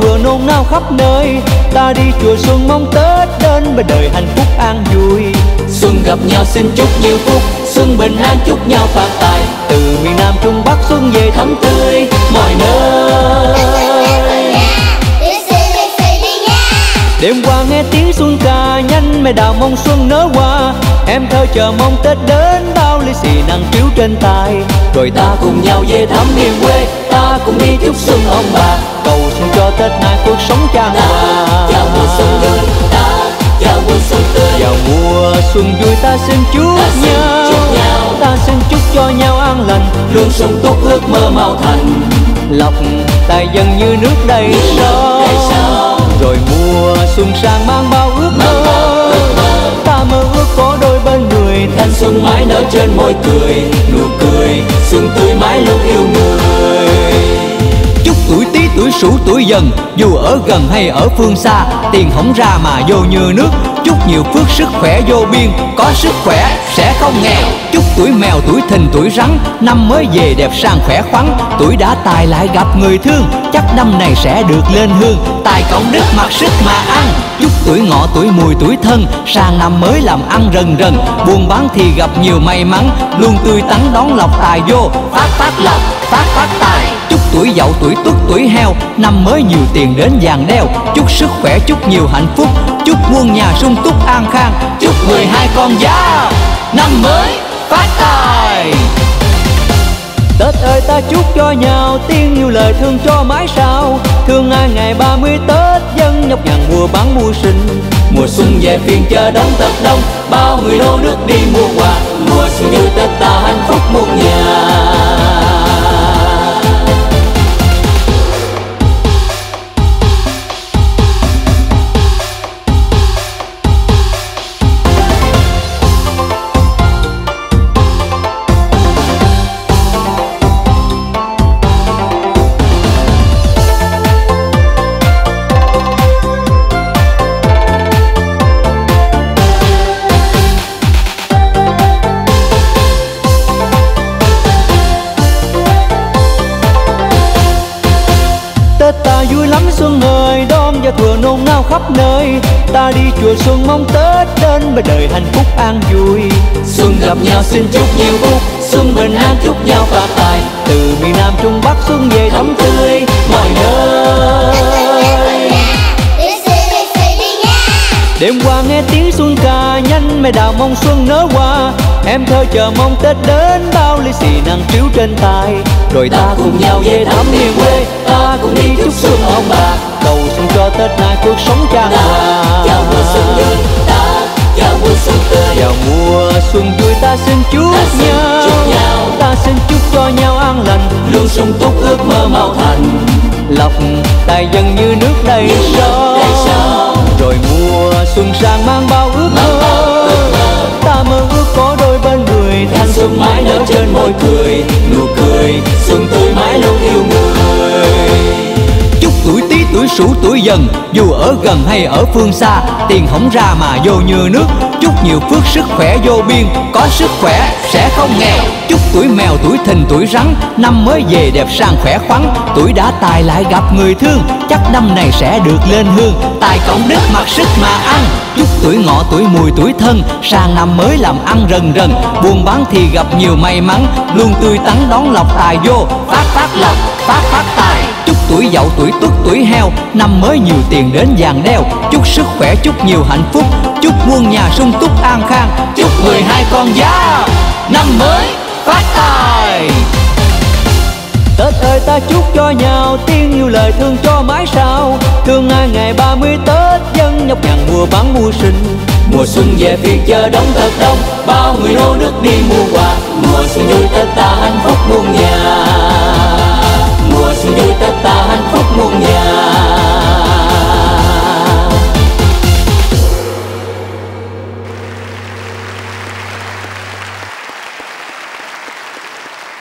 thừa nôn nao khắp nơi. Ta đi chùa xuân mong Tết đến bên đời hạnh phúc an vui. Xuân gặp nhau xin chúc nhiều phúc, xuân bình an chúc nhau phát tài. Từ miền Nam Trung Bắc xuân về thắm tươi mọi nơi. Đêm qua nghe tiếng xuân ca nhanh mẹ đào mong xuân nở hoa. Em thơ chờ mong Tết đến bao lì xì nắng chiếu trên tay. Rồi ta cùng nhau về thăm miền quê, ta cùng đi chúc xuân ông bà. Cầu xin cho Tết nay cuộc sống chan hòa. Chào mùa xuân vui ta, chào mùa xuân tươi. Chào mùa xuân vui ta xin chúc nhau. Ta xin chúc cho nhau an lành, luôn sung túc ước mơ mau thành. Lộc tài dần như nước đầy sông. Rồi mùa xuân sang mang bao ước mơ. Ta mơ ước có đôi bên người, thanh xuân mãi nở trên môi cười. Nụ cười xuân tươi mãi luôn yêu người. Chúc tuổi Tý tuổi Sửu tuổi Dần, dù ở gần hay ở phương xa, tiền không ra mà vô như nước. Chúc nhiều phước sức khỏe vô biên, có sức khỏe sẽ không nghèo. Chúc tuổi Mèo tuổi Thìn tuổi Rắn, năm mới về đẹp sang khỏe khoắn. Tuổi đã tài lại gặp người thương, chắc năm này sẽ được lên hương. Tài cộng đức mặc sức mà ăn. Chúc tuổi Ngọ tuổi Mùi tuổi Thân, sang năm mới làm ăn rần rần. Buôn bán thì gặp nhiều may mắn, luôn tươi tắn đón lộc tài vô. Phát lộc, phát tài. Chúc tuổi Dậu tuổi Tuất tuổi Heo, năm mới nhiều tiền đến vàng đeo. Chúc sức khỏe chúc nhiều hạnh phúc, chúc muôn nhà sung túc an khang. Chúc 12 con giáp năm mới phát tài. Tết ơi ta chúc cho nhau tiếng nhiều lời thương cho mãi sao. Thương ai ngày 30 Tết dân nhọc nhằn mua bán mua sinh. Mùa xuân về phiên chợ đón thật đông, bao người nô nước đi mua quà. Mùa xuân như Tết ta hạnh phúc muôn nhà. Xuân ơi đón giao thừa nôn nao khắp nơi. Ta đi chùa xuân mong Tết đến bên đời hạnh phúc an vui. Xuân gặp nhau xin chúc nhiều phúc, xuân bình an chúc nhau phát tài. Từ miền Nam Trung Bắc xuân về thắm tươi mọi nơi. Đêm qua nghe tiếng xuân ca nhanh mẹ đào mong xuân nở hoa. Em thơ chờ mong Tết đến bao lì xì nắng chiếu trên tay. Rồi ta cùng nhau về thăm miền quê, ta cùng đi chúc xuân ông bà. Cầu xin cho Tết nay cuộc sống chan hòa. Chào mùa xuân vui ta, chào mùa xuân tươi. Chào mùa xuân vui ta xin chúc nhau. Ta xin chúc cho nhau an lành, luôn sung túc ước mơ mau thành. Lộc tài dần như nước đầy sông. Rồi mùa xuân sang mang bao ước mơ. Ta mơ ước có đôi bên người, thanh xuân mãi nở trên môi cười. Nụ cười xuân tươi mãi luôn yêu người. Chúc tuổi Tý tuổi Sửu tuổi Dần, dù ở gần hay ở phương xa, tiền không ra mà vô như nước. Chúc nhiều phước sức khỏe vô biên, có sức khỏe sẽ không nghèo. Chúc tuổi Mèo tuổi Thìn tuổi Rắn, năm mới về đẹp sang khỏe khoắn. Tuổi đã tài lại gặp người thương, chắc năm này sẽ được lên hương. Tài cộng đức mặc sức mà ăn. Chúc tuổi Ngọ tuổi Mùi tuổi Thân, sang năm mới làm ăn rần rần. Buôn bán thì gặp nhiều may mắn, luôn tươi tắn đón lộc tài vô. Phát lộc, phát tài. Chúc tuổi Dậu tuổi Tuất tuổi Heo, năm mới nhiều tiền đến vàng đeo. Chúc sức khỏe chúc nhiều hạnh phúc, chúc muôn nhà sung túc an khang. Chúc 12 con giáp năm mới phát tài. Tết ơi ta chúc cho nhau tiếng nhiều lời thương cho mãi sao. Thương ai ngày 30 Tết dân nhọc nhằn mua bán mua sinh. Mùa xuân về phiên chợ đón thật đông, bao người nô nước đi mua quà. Mùa xuân vui Tết ta hạnh